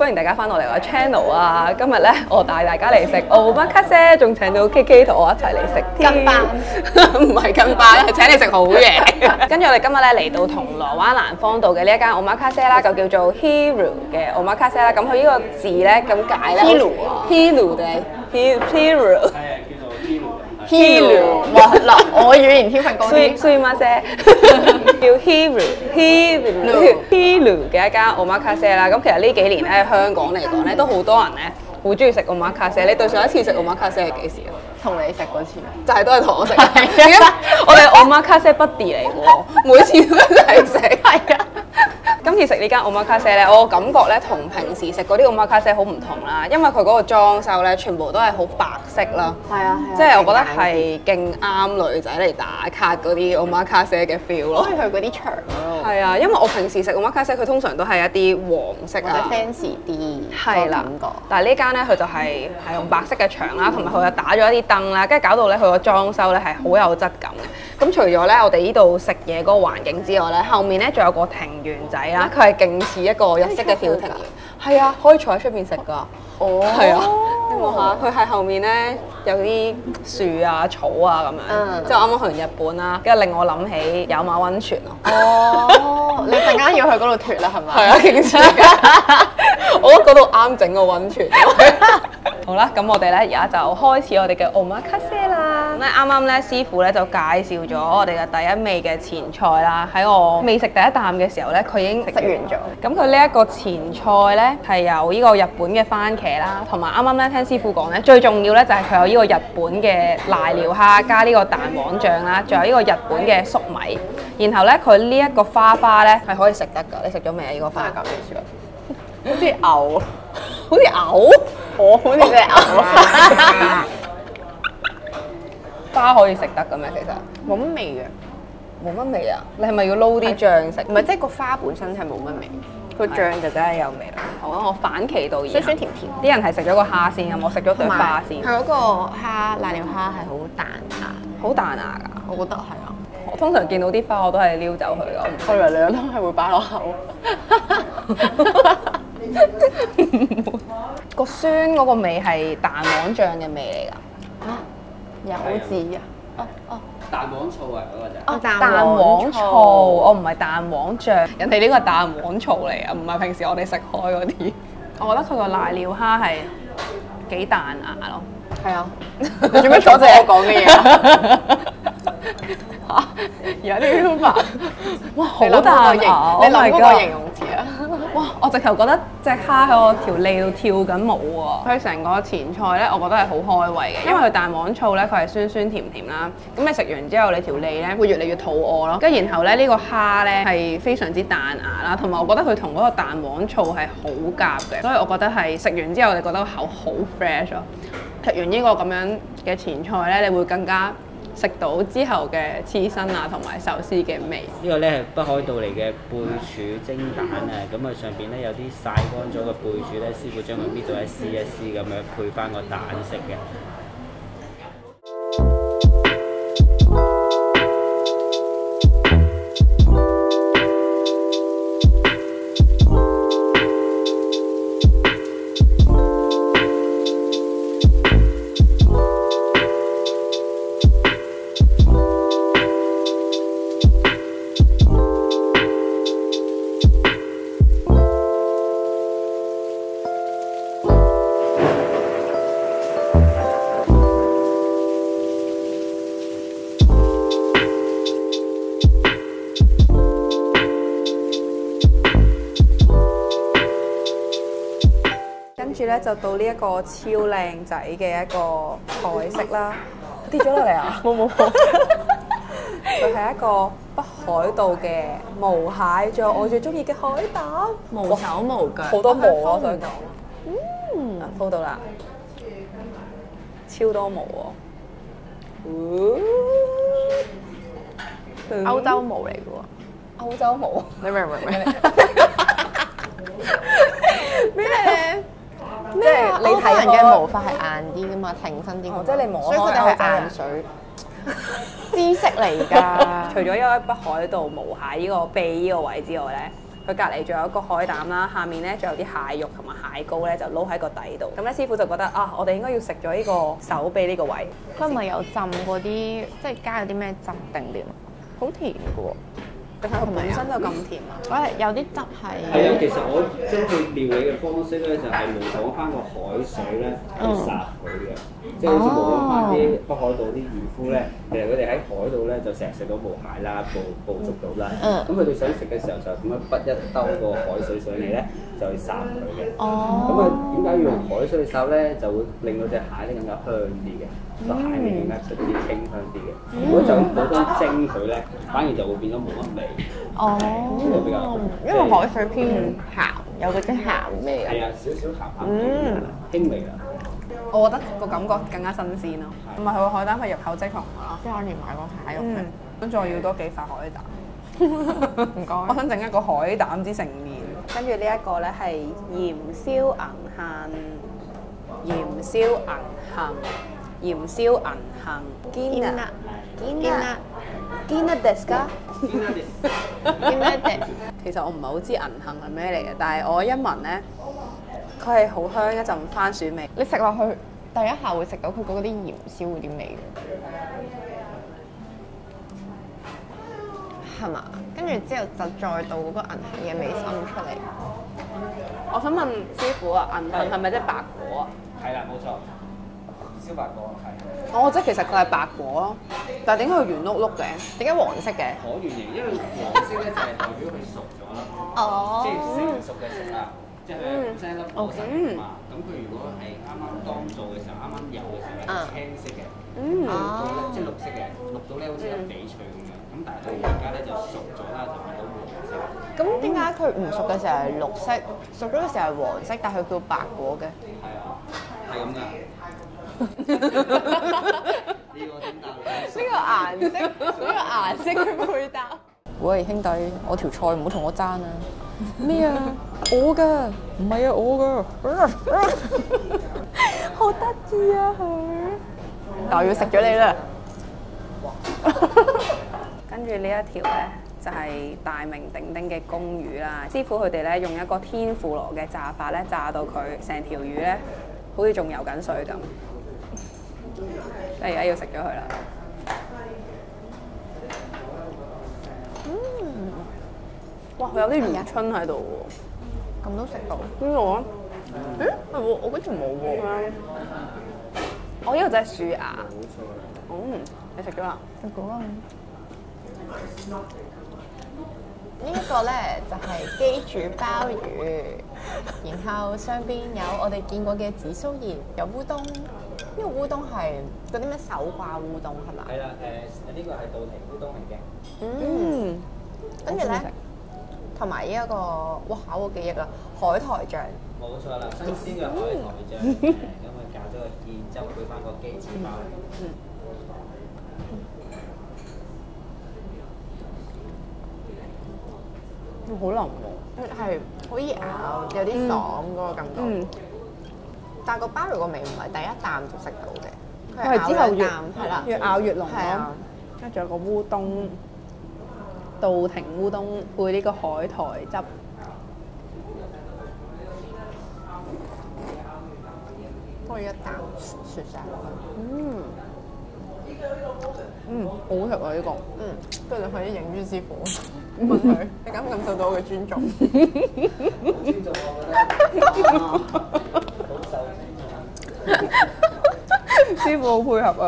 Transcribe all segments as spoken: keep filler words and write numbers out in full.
歡迎大家翻到嚟我 channel 啊！今日咧我帶大家嚟食 Omakase， 仲請到 K K 同我一齊嚟食跟班， 唔係跟班，係請你食好嘢。跟住我哋今日咧嚟到銅鑼灣蘭芳道嘅呢一間 Omakase 啦，就叫做 Hiru 嘅 Omakase 啦。咁佢呢個字咧咁解咧 Hiru 啊 ，Hiru 定 Hiru？ 係啊，叫做 Hiru 啊。 Hiru， 哇嗱，我語言天分高啲。 衰媽姐叫 Hiru Hiru Hiru 嘅一間 Omakase 啦。咁其實呢幾年咧，香港嚟講咧，都好多人咧好中意食 Omakase。你對上一次食 Omakase 係幾時啊？ 同你食嗰次， 就係都係同我食。點解我哋 Omakase buddy 嚟喎？每次都一齊食。係啊。今次食呢間 Omakase 咧，我感覺咧同平時食嗰啲 Omakase 好唔同啦，因為佢嗰個裝修咧，全部都係好白色啦。 係啊係啊， 即係我覺得係勁啱女仔嚟打卡嗰啲 Omakase 嘅 feel 咯。 可以去嗰啲場嗰度。 係啊，因為我平時食 Omakase 佢通常都係一啲黃色或者啊。 fancy 啲係啦感覺。 但係呢間咧，佢就係係用白色嘅牆啦，同埋佢又打咗一啲燈啦，跟住搞到咧佢個裝修咧係好有質感嘅。咁除咗咧我哋呢度食嘢嗰個環境之外咧，後面咧仲有個庭園仔啦，佢係勁似一個日式嘅小庭園。係啊，可以坐喺出邊食㗎。 哦， 係啊，你望下，佢係後面咧有啲樹啊、草啊咁樣。 嗯。 即係我啱啱去完日本啦，跟住令我諗起有馬溫泉咯。 哦，你陣間要去嗰度脱啦係咪？ 係啊，勁似。我覺得嗰度啱整個溫泉。好啦，咁我哋咧而家就開始我哋嘅 Omakase 啦。咁咧啱啱咧師傅咧就介紹咗我哋嘅第一味嘅前菜啦。喺我未食第一啖嘅時候咧，佢已經食食完咗。 咁佢呢一個前菜咧係有呢個日本嘅番茄啦，同埋啱啱咧聽師傅講咧，最重要咧就係佢有呢個日本嘅瀨尿蝦加呢個蛋黃醬啦，仲有呢個日本嘅粟米。然後咧佢呢一個花花咧係可以食得㗎。你食咗未啊？呢個花咁你好似牛， 好似牛， 我好似隻牛。 花可以食得嘅咩？其實冇乜味嘅， 冇乜味啊！你係咪要撈啲醬食？ 唔係即係個花本身係冇乜味，個醬就真係有味啦。 好啊！我反其道而行， 酸酸甜甜。 啲人係食咗個蝦先，咁我食咗對花先。 佢嗰個蝦瀨尿蝦係好彈牙， 好彈牙㗎！ 我覺得係啊。 我通常見到啲花我都係撩走佢㗎，我唔我嚟兩都係會擺落口。 個酸嗰個味係蛋黃醬嘅味嚟㗎。 啊，柚子啊！哦哦， 蛋黃醋啊，嗰個就係。 哦蛋蛋黃黃醋， 醋我唔係蛋黃醬，人哋呢個係蛋黃醋嚟啊，唔係平時我哋食開嗰啲。我覺得佢個瀨尿蝦係幾彈牙咯。 係啊，你做咩阻止我講嘅嘢啊？ 而家啲都煩，哇好你諗嗰個彈牙！ 形你 Oh my 諗嗰個 god 形容詞啊！ 哇！我直頭覺得隻蝦喺我條脷度跳緊舞喎。佢成個前菜咧，我覺得係好開胃嘅，因為佢蛋黃醋咧，佢係酸酸甜甜啦。咁你食完之後，你條脷咧會越嚟越肚餓咯。跟住然後咧，呢個蝦咧係非常之彈牙啦，同埋我覺得佢同嗰個蛋黃醋係好夾嘅，所以我覺得係食完之後，你覺得個口好 fresh 咯。食完呢個咁樣嘅前菜咧，你會更加食到之後嘅刺身啊，同埋壽司嘅味。 呢個咧係北海道嚟嘅貝柱蒸蛋啊，咁啊上邊咧有啲曬乾咗嘅貝柱咧，師傅將佢搣到一絲一絲咁樣配翻個蛋食嘅。 跟住咧就到呢一個超靚仔嘅一個菜式啦，跌咗落嚟啊！冇冇冇，佢係一個北海道嘅毛蟹，仲有我最中意嘅海膽， 無手無腳， 好多毛啊！想講， 嗯， 啊，鋪到啦，超多毛喎， 歐洲毛嚟嘅喎， 歐洲毛， 你明唔明？咩？ 即係你睇人嘅毛髮係硬啲噶嘛，挺身啲㗎嘛， 即係你摸所以佢哋係硬水知識嚟㗎。 除咗有喺北海道毛蟹呢個鼻呢個位之外咧，佢隔離仲有一個海膽啦，下面咧仲有啲蟹肉同埋膏咧就撈喺個底度。咁咧師傅就覺得啊，我哋應該要食咗呢個手臂呢個位。 佢係咪有浸嗰啲，即係加咗啲咩汁定點？好甜嘅喎。 定係佢本身就咁甜啊？ 我係有啲汁係。 係啊，其實我將佢料理嘅方式咧，就係模仿翻個海水咧去烚佢嘅，即係好似模仿翻啲北海道啲漁夫咧，其實佢哋喺海度咧就成日食到捕蟹啦、捕捕捉到啦，咁佢哋想食嘅時候就咁樣滗一兜個海水上嚟咧，就去烚佢嘅。 哦。 咁啊，點解要用海水去烚咧？就會令到隻蟹咧更加香啲嘅，個蟹味更加出啲清香啲嘅。如果就咁普通蒸佢咧，反而就會變咗冇乜味。 哦， 比較因為海水偏鹹，有嗰啲鹹味。 係啊，少少鹹鹹啲，輕微啦。 我覺得個感覺更加新鮮咯。唔係佢個海膽係入口即溶㗎咯。 即係我連埋個蟹肉嘅。 咁再要多幾塊海膽。唔該。我想整一個海膽之成麵。跟住呢一個咧係鹽燒銀杏，鹽燒銀杏，鹽燒銀杏。堅啊！堅啊！堅啊！des 㗎？堅啊！des。其實我唔係好知銀杏係咩嚟嘅，但係我一聞咧，佢係好香一陣番薯味。 你食落去第一下會食到佢嗰啲鹽燒嗰啲味嘅，係嘛？跟住之後就再到嗰個銀杏嘅味滲出嚟。 我想問師傅啊，銀杏係咪即係白果啊？ 係啦，冇錯，燒白果係。 哦，即係其實佢係白果咯，但係點解佢圓碌碌嘅？ 點解黃色嘅？ 可圓形，因為黃色咧就係代表佢熟咗啦， 哦， 即係成熟嘅熟啦，即係佢本身一粒果實嘛。咁佢如果係啱啱當做嘅時候，啱啱有嘅時候係青色嘅，綠到咧即係綠色嘅，綠到咧好似有翡翠咁樣。咁但係佢而家咧就熟咗啦，就變到黃色。 咁點解佢唔熟嘅時候係綠色，熟咗嘅時候係黃色，但係佢叫白果嘅？ 係啊，係咁㗎。呢個點答？ 呢個顏色，呢個顏色嘅配搭。喂，兄弟，我條菜唔好同我爭啊！咩啊？我㗎，唔係啊，我㗎。好得意啊佢！但我要食咗你啦。 跟住呢一條咧就係大名鼎鼎嘅公魚啦。師傅佢哋咧用一個天婦羅嘅炸法咧，炸到佢成條魚咧好似仲游緊水咁。而家要食咗佢啦。嗯，哇！佢有啲魚春喺度喎。 咁都食到？ 邊個啊？ 誒係喎，我嗰條冇喎。 我呢個就係樹芽。嗯，你食咗啦？ 食過啦。呢一個咧就係雞煮鮑魚，然後上邊有我哋見過嘅紫蘇葉，有烏冬。呢個烏冬係嗰啲咩手掛烏冬係嘛？ 係啦，誒呢個係稻庭烏冬嚟嘅。 嗯， 跟住咧，同埋呢一個哇，考我記憶啦，海苔醬。 冇錯啦，新鮮嘅海苔醬，咁啊搞咗個芡汁配翻個雞翅鮑。嗯。 好腍喎， 係好易咬，有啲爽嗰個感覺。嗯。但個鮑魚個味唔係第一啖就食到嘅， 佢係之後越係啦， 越咬越濃咯。跟住有個烏冬，稻庭烏冬配呢個海苔汁。 可以一啖雪晒落去。嗯。 嗯，好好食啊呢個。 嗯，跟住你可以影於師傅，問佢你感唔感受到我嘅尊重？ 尊重我覺得。 師傅好配合啊！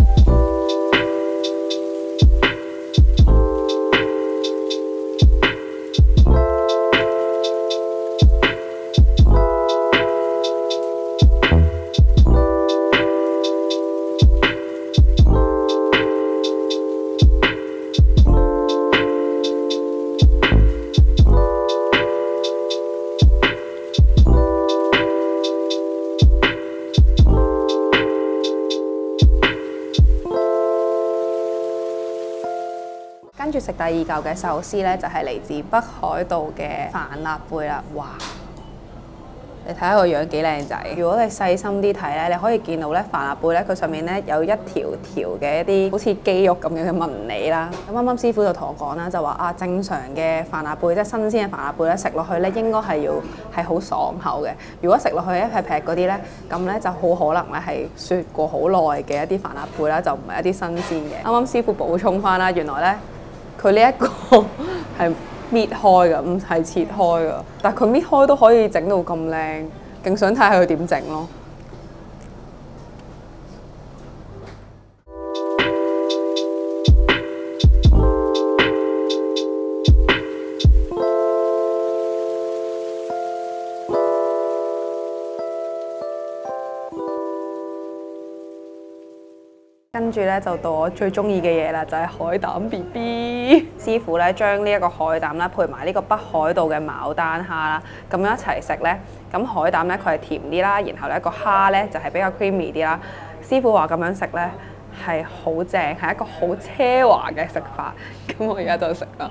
跟住食第二嚿嘅壽司咧，就係嚟自北海道嘅帆立貝啦！哇， 你睇下個樣幾靚仔。如果你細心啲睇咧，你可以見到咧帆立貝咧，佢上面咧有一條條嘅一啲好似肌肉咁樣嘅紋理啦。咁啱啱師傅就同我講啦，就話啊正常嘅帆立貝即係新鮮嘅帆立貝咧，食落去咧應該係要係好爽口嘅。如果食落去一劈劈嗰啲咧，咁咧就好可能咧係雪過好耐嘅一啲帆立貝啦，就唔係一啲新鮮嘅。啱啱師傅補充翻啦，原來咧佢呢一個係搣開㗎，唔係切開㗎。但係佢搣開都可以整到咁靚，勁想睇下佢點整咯。跟住咧就到我最中意嘅嘢啦，就係海膽 B B。師傅咧將呢一個海膽啦，配埋呢個北海道嘅牡丹蝦啦，咁樣一齊食咧，咁海膽咧佢係甜啲啦，然後咧個蝦咧就係比較 creamy 啲啦。師傅話咁樣食咧係好正，係一個好奢華嘅食法。咁我而家就食啦。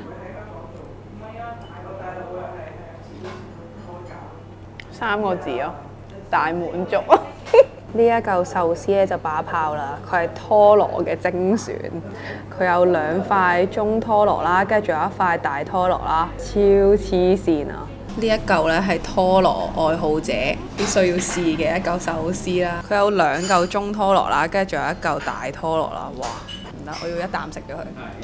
三個字咯，大滿足。呢一嚿壽司咧就把炮啦，佢係拖羅嘅精選，佢有兩塊中拖羅啦，跟住仲有一塊大拖羅啦，超黐線啊！呢一嚿咧係拖羅愛好者必須要試嘅一嚿壽司啦，佢有兩嚿中拖羅啦，跟住仲有一嚿大拖羅啦，哇！唔得，我要一啖食咗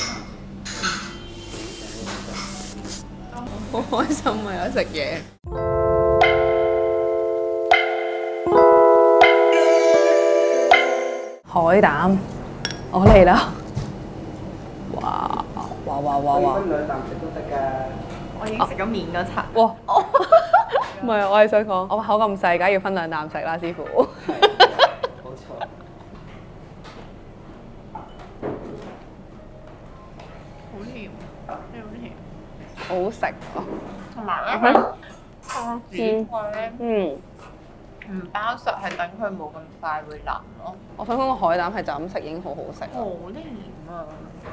佢。好開心啊！有食嘢。海膽，我嚟啦！哇哇哇哇哇！ 分兩啖食都得㗎。 我已經食咗面嗰層。 哇！唔係，我係想講，我口咁細，梗係要分兩啖食啦，師傅。 冇錯。 好甜，真係好甜。 好食啊！ 同埋咧，湯子菜咧， 嗯。 唔包實係等佢冇咁快會腍咯。 我想講個海膽係就咁食已經好好食。 好甜啊！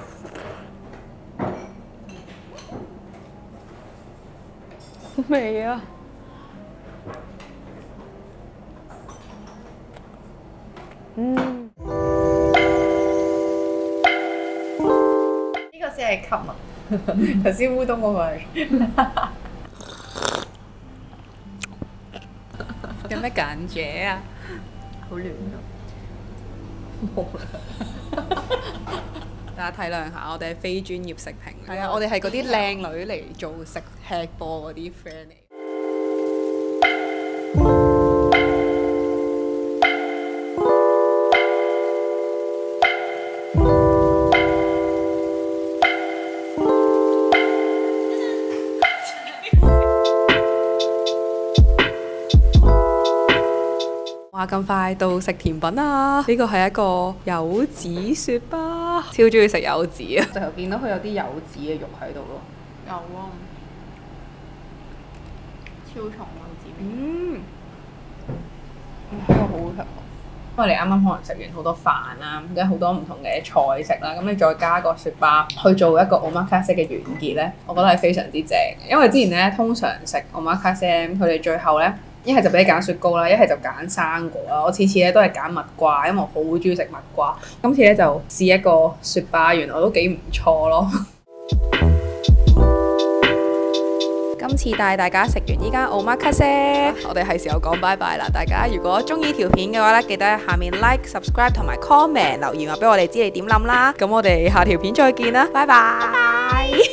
好味啊！嗯。 呢個先係吸啊！頭先烏冬嗰個係。有咩感覺啊？好亂啊！冇啦。 大家體諒下，我哋係非專業食評。係啊，我哋係嗰啲靚女嚟做食吃播嗰啲 friend 嚟。哇！咁快到食甜品啊！呢個係一個柚子雪巴，超中意食柚子啊！就見到佢有啲柚子嘅肉喺度咯。 有啊，超重柚子味。 嗯，呢個好好食。因為你啱啱可能食完好多飯啦，跟住好多唔同嘅菜食啦，咁你再加個雪巴去做一個 omakase 嘅完結咧，我覺得係非常之正。因為之前咧通常食 omakase，佢哋最後咧。一係就俾你揀雪糕啦，一係就揀生果啦。我次次咧都係揀蜜瓜，因為我好中意食蜜瓜。今次咧就試一個雪巴，原來都幾唔錯咯。今次帶大家食完呢間 omakase，我哋係時候講拜拜啦。大家如果中意條片嘅話咧，記得喺下面 like、subscribe 同埋 comment 留言話俾我哋知你點諗啦。咁我哋下條片再見啦，拜拜。